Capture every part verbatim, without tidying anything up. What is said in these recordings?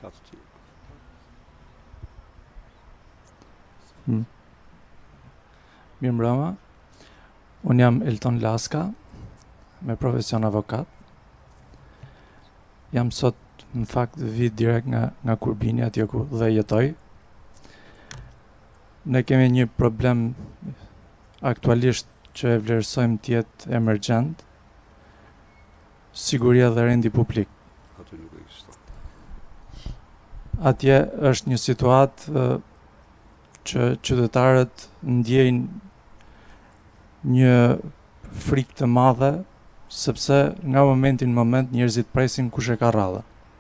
Mm. Mirëmbrëma, unë jam Elton Laska, me profesion avokat. Jam sot në fakt vit direkt nga, nga Kurbini, atje ku dhe jetoj. Ne kemi një problem aktualisht që e vlerësojmë tjetë emergjent, siguria dhe rendi publik. Atje është një situatë që qytetarët ndjejnë një frikë të madhe, sepse nga momenti në moment njerëzit presin kush e ka radhë.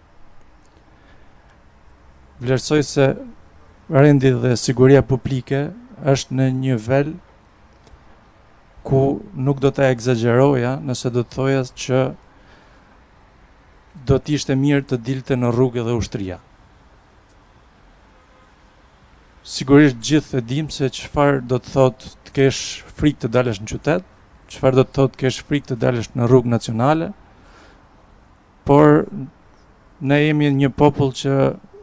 Vlerësoj se rendi dhe siguria publike është në një nivel ku nuk do të egzageroja nëse do të thoja që do të ishte mirë të dilte në rrugë dhe ushtria. Sigurisht gjithë e dim se çfarë do të thotë të kesh frikë të dalësh në qytet, çfarë do të thotë të kesh frikë të dalësh në rrugë nacionale, por ne jemi një popull që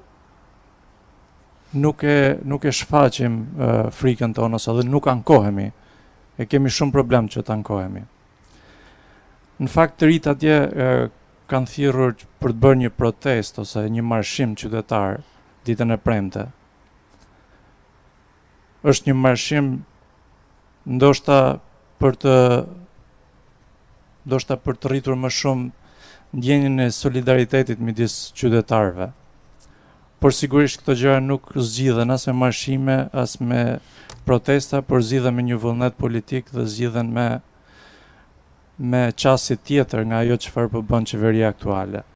nuk e nuk e shfaqim uh, frikën tonë ose dhe nuk ankohemi. E kemi shumë problem që të ankohemi. Në fakt të rit atje uh, kanë thirrur për të bërë një protest ose një marshim qytetar ditën e premte. Është një marshim ndoshta për të ndoshta për të rritur më shumë ndjenjën e solidaritetit midis qytetarëve. Por sigurisht këto gjëra nuk zgjidhen as me marshime, as me protesta, por zgjidhen me një vullnet politik dhe zgjidhen me me qasje tjetër nga ajo çfarë po bën qeveria aktuale.